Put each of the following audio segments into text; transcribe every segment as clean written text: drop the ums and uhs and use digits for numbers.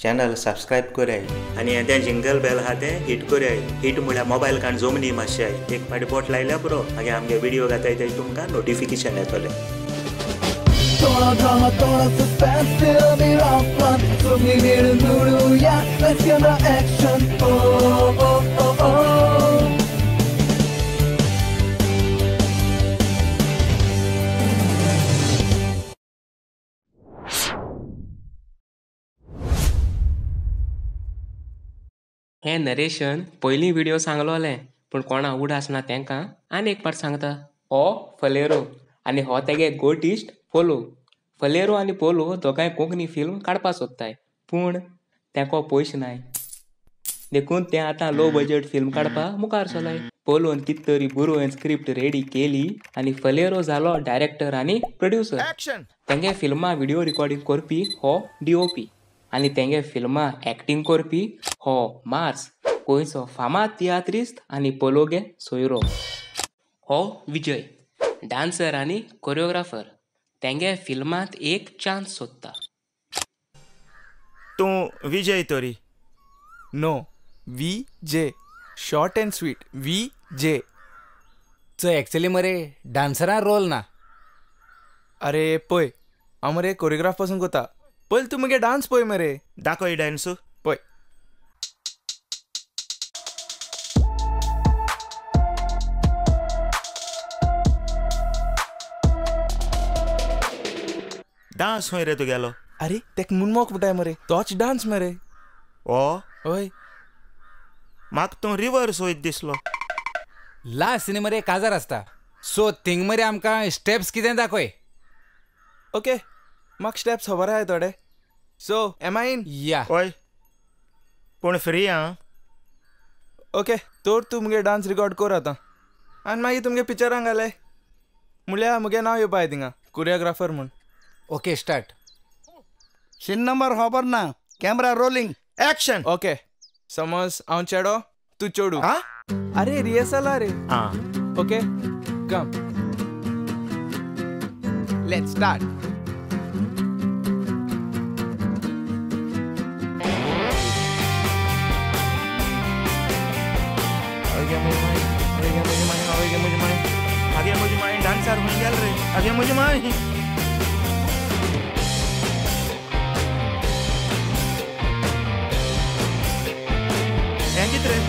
Channel subscribe कराय आणि त्या जिंगल बेल हा ते हिट कराय. हिट म्हळ्यार मोबायल काण जमनी मातशें एक फाटी बोट लायल्या पुरो मागीर आमगे व्हिडिओ घाताय ते तुमकां नोटिफिकेशन येतले. थोड़ा drama, थोड़ा suspense, it'll be rough fun. So we will do, yeah, let's get the action. Oh, oh, oh, oh. हे नरेशन पयलीं व्हिडिओ सांगलोलें पूण कोणा उड आसना तांकां आनी एक पाट सांगता. हो फलेरो आनी हो तेगे गोटिस्ट पोलो. फलेरो आनी पोलो दोगांय कोंकणी फिल्म काडपाक सोदताय पूण तेंको पयशे नाय देखून ते आतां लो बजेट फिल्म काडपाक मुखार चोलाय. पोलोन कित तरी बरोवन स्क्रिप्ट रेडी केली आनी फलेरो जालो डायरेक्टर आनी प्रोड्युसर. तेंगे फिल्मा व्हिडिओ रिकॉर्डिंग करपी हो DOP आनी तेंगे फिल्मा एक्टिंग करपी हो मार्स गोंयचो फामाद तियात्रिस्ट आनी पोलोगे सोयरो. हो विजय डान्सर आनी कोरियोग्राफर. तेंगे फिल्मांत एक चान्स सोदता. तूं विजय तरी? No, VJ, short and sweet, VJ. चो एक्चुअली मरे डान्सरां रोल ना. अरे पळय हांव मरे कोरियोग्राफ पासून कोता. पयलीं तूं मगे डान्स पळय मरे. दाखय डान्स पळय. डान्स खंय रे तुगेलो? अरे तेका मुनमोक म्हणटाय मरे तोच डान्स मरे. ओ हय म्हाका तूं रिवर्स वयत दिसलो. लास्ट सिनेमा रे काजार आसता सो थिंग मरे आमकां स्टेप्स कितें दाखय. ओके म्हाका स्टेप्स खबर आहाय थोडे. So am I in? Yeah. हय पूण फ्री आं. ओके तर तूं मुगे डान्स रिकॉर्ड कर आतां आनी मागीर तुमगे पिक्चरांक घालय. म्हळ्यार मुगे नांव येवपाय थिंगा कोरियोग्राफर म्हूण. Okay start. सीन नंबर खबर ना. Camera rolling action. ओके समज हांव चेडो तूं चेडू. अरे रिहर्सल रे. Okay come let's start. आगे म्हजी माय डान्सर खंय गेल रे? आगे म्हजी माय. हें कितें रे?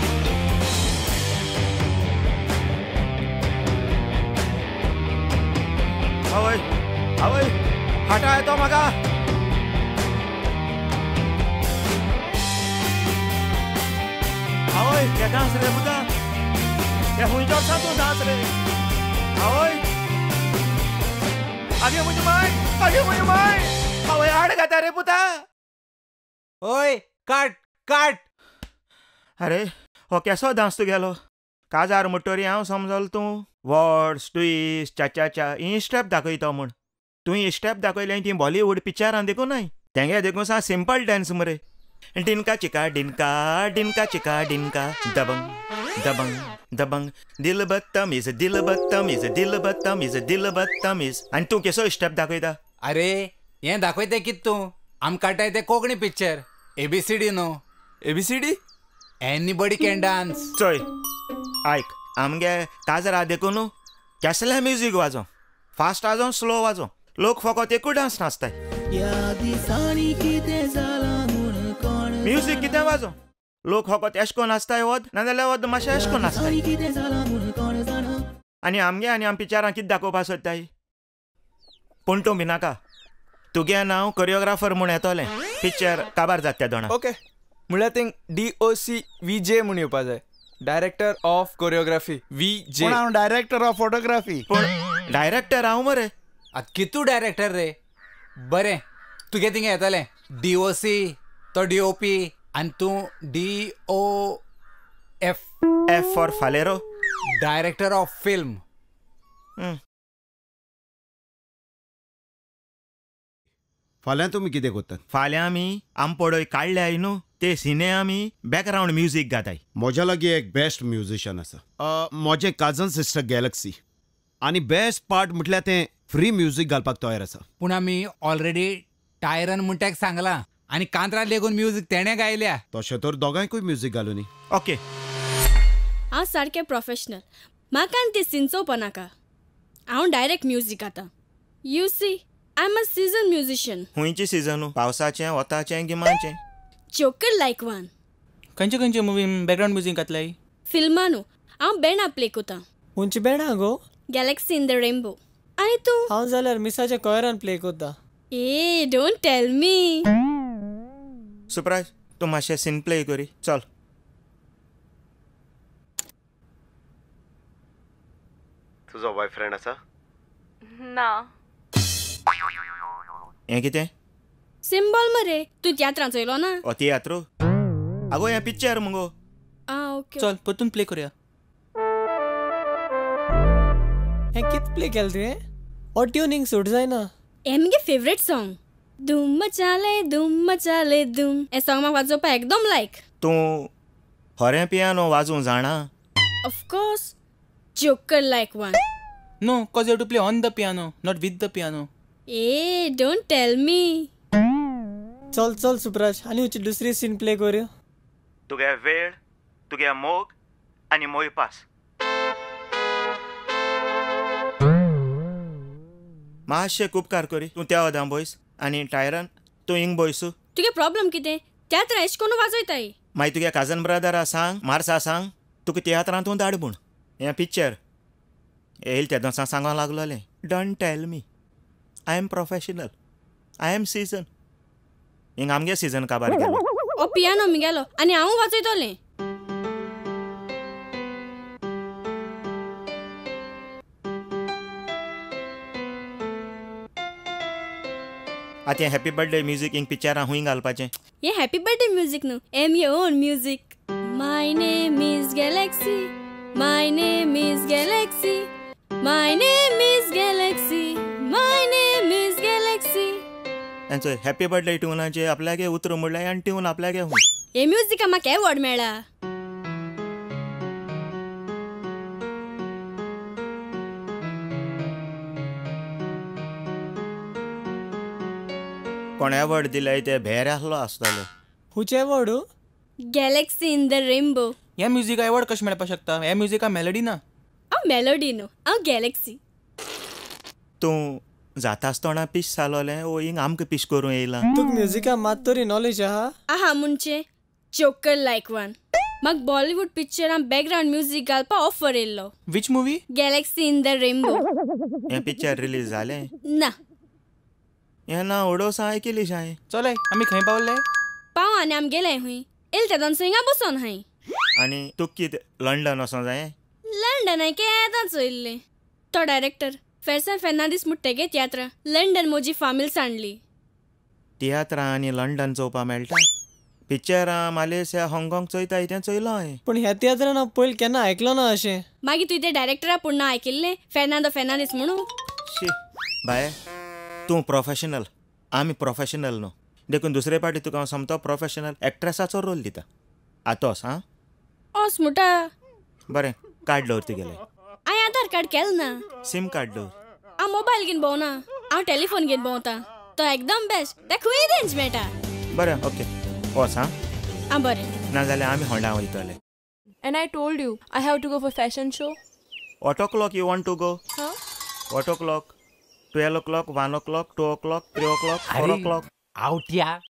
आवय आवय फाटा येतो म्हाका. आवय ते डान्स रे बुदा. ते खंयचो आसा तूं डान्स रे? आवय आगे म्हजी माय. आगे म्हजी माय. आवय आड घाता रे पुता. ओय काट काट. अरे हो केसो डान्स तुगेलो? काजार म्हणटरी हांव समजलो तूं वर्ड्स ट्विस्ट चा ही स्टेप दाखयता म्हूण. तूं ही स्टेप दाखयले ती बॉलिवूड पिक्चरां देखून न्हय. तेंगे देखून सा सिंपल डान्स मरे. डिनका चिका डिनका डिनका चिका डिनका दबंग दबंग दबंग दिल बदतमीज दिल बदतमीज दिल बदतमीज दिल बदतमीज. आनी तूं केसो स्टेप दाखयता? अरे हें दाखयते कित तूं आम काटाय ते कोंकणी पिक्चर ABCD न्हू. ABCD? Anybody can dance. चोय आयक आमगे काजरा देखून केसलें म्युजीक वाजो फास्ट वाजो स्लो वाजो लोक फकत एकूच डान्स नाचताय. म्युजीक कितें वाजो लोक फकत एश कोन नाचताय वद नाजाल्यार वद मातशें एश कोन नाचताय. आनी आमगे आनी आम पिक्चरां कितें दाखोवपाक सोदताय? पूण तूं भिनाका तुगे नांव कोरियोग्राफर म्हूण येतोलें पिक्चर काबार जाता त्या दोना. ओके म्हळ्यार थिंग DOC VJ म्हूण येवपा जाय. Director of choreography VJ. पूण हांव डायरेक्टर ऑफ फोटोग्राफी. पूण डायरेक्टर हांव मरे. आतां कितू डायरेक्टर रे? बरें तुगे थिंगा येतलें DOC तो DOP आनी तूं DOF. F for Faleiro. Director of film. फाल्यां तुमी कितें करतात? फाल्यां आमी आम पडोय काडल्याय न्हू ते सिने आमी बॅकग्रावंड म्युजीक घाताय. म्हज्या लागीं एक बेस्ट म्युजिशियन आसा म्हजें काजन सिस्टर गॅलक्सी. आनी बेस्ट पार्ट म्हटल्यार तें फ्री म्युजीक घालपाक तयार आसा. पूण आमी ऑलरेडी टायरन म्हणटाक सांगलां आनी कांतराक लेगून म्युजीक तेणे गायल्या. तशें तर दोगांयकूय म्युजीक घालूनी. ओके हांव सारकें प्रोफेशनल. म्हाका आनी ती सिंचोवपा नाका. हांव डायरेक्ट म्युजीक गाता. You see I am a season musician. हुंयची सिजनू पावसाचें वताचें गिमाचें. Joker like one. खंयचे मुवी बॅकग्राऊंड म्युजीक घातलाय? फिल्मानू हांव बँडा प्ले कोता. हुंची बँडा गो? Galaxy in the Rainbow. आनी तूं? हांव जाल्यार मिसाच्या कोयरान प्ले कोता. ए डोंट टेल मी. सुप्राज तूं मातशें सीन प्ले करी. चल तुजो बॉयफ्रेंड आसा? ना. हें कितें? सिम्बॉल मरे. तूं तियात्रां चोयलो ना? ओ तियात्रो? आगो हें पिक्चर मुगो. ओके. चल परतून प्ले करूया. हें कित प्ले केलें तुवें? हो ट्युनिंग सूट जायना. हें मगे फेवरेट सॉंग. धूम मचाले धूम. हें सॉंग म्हाका वाजोवपा एकदम लायक. तूं खरें पियानो वाजोवं जाणा? Of course. Joker like one. No cause you to play on the piano not with the piano. Eh don't tell me. चल चल सुप्राज आनी हुंची दुसरी सीन प्ले करूं. तुगे वेळ तुगे मोग आनी मोयपास. मातशें उपकार करी. तूं त्या वदां बयस आनी टायरान तूं हिंग बयसू. तुगे प्रॉब्लम कितें? तियात्रां एश कोन्न वाजयताय. मागीर तुगे काजन ब्रदरा सांग मार्सा सांग तुका तियात्रांत तूं धाड म्हूण. हें पिक्चर येयले त्या दोसां सांगोंक लागलोलें. Don't tell me. I am professional. I am season. हिंग आमगे सीजन काबार गेलो. ओ पियानो मिगेलो आनी हांव वाजयतलें. आतां हॅपी बर्थडे म्युजीक हिंग पिक्चरां हुंय घालपाचें. हें हॅपी बर्थडे म्युजीक न्हू. Am your own music. My name is Galaxy. My name is Galaxy. My name is Galaxy. My name is Galaxy. तांचो हॅपी बर्थडे ट्युनाचें आपल्यागे उतर म्हणल्यार आनी ट्यून आपल्यागे हुंय. हे म्युजिका म्हाका एवॉर्ड मेळ्ळा. कोण एवॉर्ड दिल्याय ते भेर आसलो आसतलो. हुंचे award? Galaxy in the Rainbow. ह्या म्युजिका एवॉर्ड कशें मेळपाक शकता? ह्या म्युजिका मेलोडी ना. हांव मेलोडी न्हू. हांव गॅलेक्सी. तूं जाता आसतना पीस जालोलें ओ हिंग आमकां पीस करूं येयलां. तुका म्युजिका मात तरी नॉलेज आहा? आहा म्हणचे जोकर लायक वन. म्हाका बॉलिवूड पिक्चरां बॅकग्राऊंड म्युजीक घालपा ऑफर येयल्लो. Which movie? Galaxy in the Rainbow. हें पिक्चर रिलीज जालें? ना. हें ना ओडोसा आयकिली शाय. चल आमी खंय पावले? पाव आनी आमी गेले हुंय. येल ते दोन हिंगा बसोन हाय. आनी तुका कितें लंडन वचों जायें? लंडन हांय केदां चोयल्लें. तो डायरेक्टर फेर्सान फेर्नांदीस मुट्टेगे तियात्रां लंडन मोजी फामील सांडली. तियात्रां आनी लंडन चोवपा मेळटा? पिक्चरां मालेशिया हाँगकाँग चोयताय तें चोयलो हांवें. पूण ह्या तियात्रान हांव पयलीं केन्ना आयकलो ना अशें. मागीर तुवें ते डायरेक्टरा पूण ना आयकिल्लें फेर्नांदो फेर्नांदीस म्हणून. शी बाय तूं प्रोफेशनल आमी प्रोफेशनल न्हू. देखून दुसरे फावटी तुका हांव समतो प्रोफेशनल एक्ट्रेसाचो रोल दिता. आतोस हां? ओस मुटा. बरें कार्ड दवर तुगेलें. हांवें आधार कार्ड केलें ना. सीम कार्ड दवर. हांव मोबायल घेवन भोंवना. हांव टेलिफोन घेवन भोंवता. तो एकदम बेस्ट. ते खंय रेंज मेळटा. बरें ओके वच हां. आं बरें. नाजाल्यार आमी होंडा वयतले. And I told you, I have to go for fashion show. What o'clock you want to go? Huh? What o'clock? 12 o'clock, 1 o'clock, 2 o'clock, 3 o'clock, 4 o'clock. Out ya.